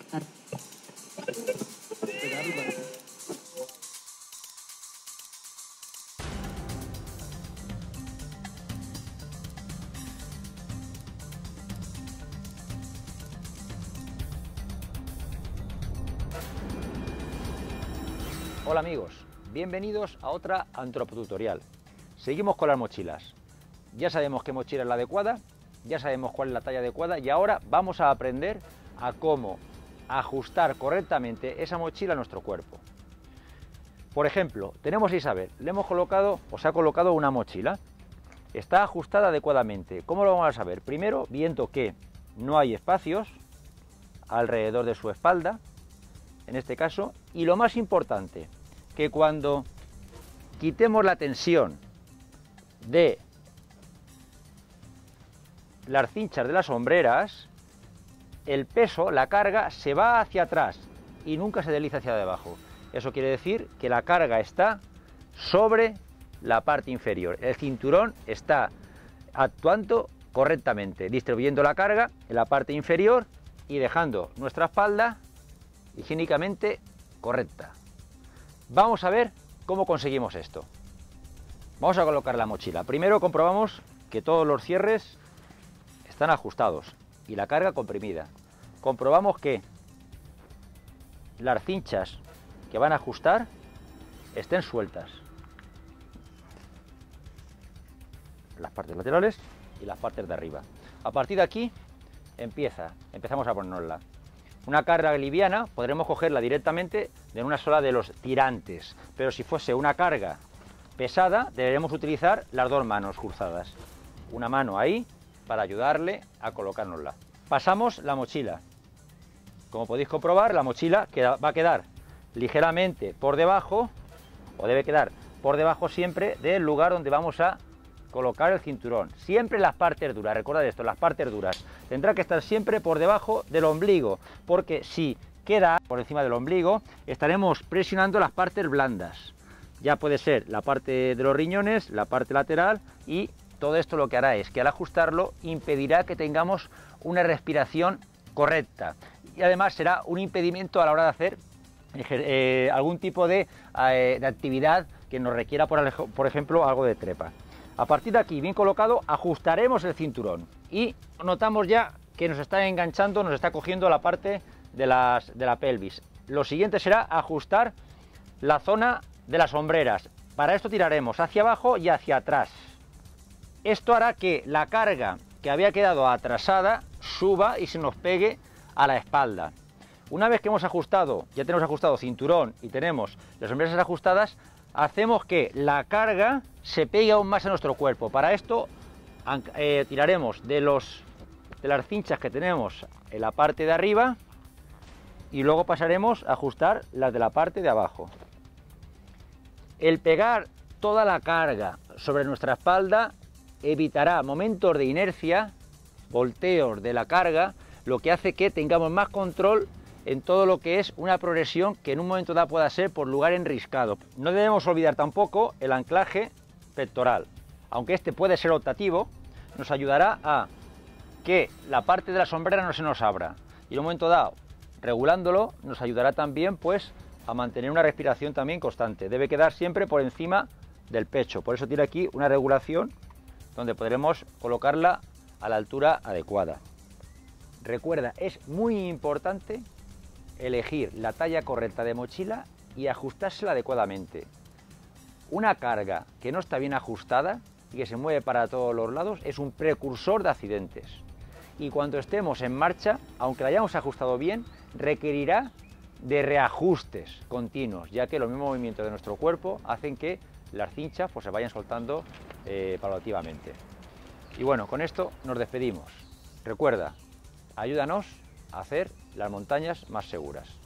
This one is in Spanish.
Hola amigos, bienvenidos a otra antropotutorial. Seguimos con las mochilas. Ya sabemos qué mochila es la adecuada, ya sabemos cuál es la talla adecuada y ahora vamos a aprender a cómo ajustar correctamente esa mochila a nuestro cuerpo. Por ejemplo, tenemos a Isabel, le hemos colocado o se ha colocado una mochila. Está ajustada adecuadamente. ¿Cómo lo vamos a saber? Primero, viendo que no hay espacios alrededor de su espalda, en este caso, y lo más importante, que cuando quitemos la tensión de las cinchas de las hombreras, el peso, la carga, se va hacia atrás y nunca se desliza hacia abajo. Eso quiere decir que la carga está sobre la parte inferior. El cinturón está actuando correctamente, distribuyendo la carga en la parte inferior y dejando nuestra espalda higiénicamente correcta. Vamos a ver cómo conseguimos esto. Vamos a colocar la mochila. Primero comprobamos que todos los cierres están ajustados y la carga comprimida. Comprobamos que las cinchas que van a ajustar estén sueltas. Las partes laterales y las partes de arriba. A partir de aquí empezamos a ponernosla. Una carga liviana podremos cogerla directamente de una sola de los tirantes, pero si fuese una carga pesada deberemos utilizar las dos manos cruzadas. Una mano ahí para ayudarle a colocárnosla. Pasamos la mochila. Como podéis comprobar, la mochila va a quedar ligeramente por debajo, o debe quedar por debajo siempre del lugar donde vamos a colocar el cinturón. Siempre las partes duras, recordad esto, las partes duras. Tendrá que estar siempre por debajo del ombligo, porque si queda por encima del ombligo, estaremos presionando las partes blandas. Ya puede ser la parte de los riñones, la parte lateral, y todo esto lo que hará es que al ajustarlo impedirá que tengamos una respiración correcta. Y además será un impedimento a la hora de hacer algún tipo de actividad que nos requiera, por ejemplo, algo de trepa. A partir de aquí, bien colocado, ajustaremos el cinturón y notamos ya que nos está enganchando, nos está cogiendo la parte de la pelvis. Lo siguiente será ajustar la zona de las hombreras. Para esto tiraremos hacia abajo y hacia atrás. Esto hará que la carga que había quedado atrasada suba y se nos pegue a la espalda. Una vez que hemos ajustado, ya tenemos ajustado cinturón y tenemos las hombreras ajustadas, hacemos que la carga se pegue aún más a nuestro cuerpo. Para esto tiraremos de las cinchas que tenemos en la parte de arriba y luego pasaremos a ajustar las de la parte de abajo. El pegar toda la carga sobre nuestra espalda evitará momentos de inercia, volteos de la carga, lo que hace que tengamos más control en todo lo que es una progresión que en un momento dado pueda ser por lugar enriscado. No debemos olvidar tampoco el anclaje pectoral. Aunque este puede ser optativo, nos ayudará a que la parte de la sombrera no se nos abra. Y en un momento dado, regulándolo, nos ayudará también pues a mantener una respiración también constante. Debe quedar siempre por encima del pecho. Por eso tiene aquí una regulación donde podremos colocarla a la altura adecuada. Recuerda, es muy importante elegir la talla correcta de mochila y ajustársela adecuadamente. Una carga que no está bien ajustada y que se mueve para todos los lados es un precursor de accidentes. Y cuando estemos en marcha, aunque la hayamos ajustado bien, requerirá de reajustes continuos, ya que los mismos movimientos de nuestro cuerpo hacen que las cinchas pues, se vayan soltando paulativamente. Y bueno, con esto nos despedimos. Recuerda, ayúdanos a hacer las montañas más seguras.